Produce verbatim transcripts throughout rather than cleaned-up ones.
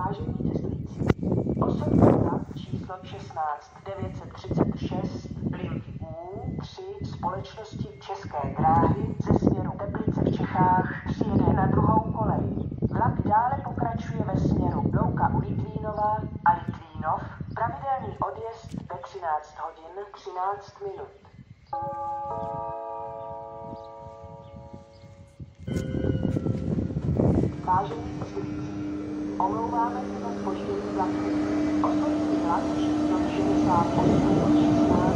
Vážení cestující, osobní vlak číslo šestnáct devět set třicet šest linky U tři společnosti České dráhy ze směru Teplice v Čechách přijede na druhou kolej. Vlak dále pokračuje ve směru Louka u Litvínova a Litvínov, pravidelný odjezd ve třináct hodin třináct minut. Vážení cestující, omlouváme se za zpoždění vlaku. Osobní vlak číslo šedesát osm šestnáct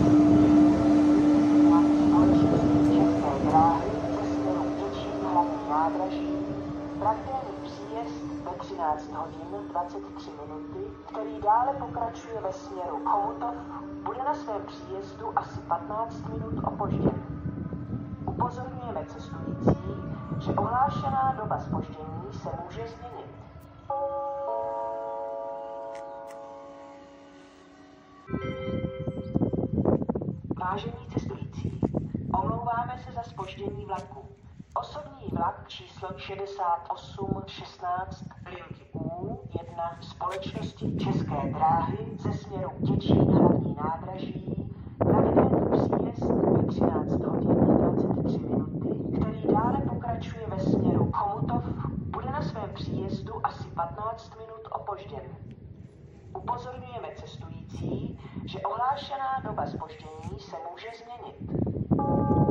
společnosti České dráhy ze směru Děčín hlavní nádraží, pravidelný příjezd ve třináct hodin dvacet tři minuty, který dále pokračuje ve směru Chomutov, bude na svém příjezdu asi patnáct minut opožděn. Upozorňujeme cestující, že ohlášená doba zpoždění se může změnit. Vážení cestující, omlouváme se za zpoždění vlaku. Osobní vlak číslo šedesát osm šestnáct linky U jedna společnosti České dráhy ze směru Děčín hlavní nádraží, pravidelný příjezd ve třináct hodin dvacet tři minuty, který dále pokračuje ve směru Chomutov, bude na svém příjezdu asi patnáct minut opožděn. Upozorňujeme cestující, že ohlášená doba zpoždění se může změnit.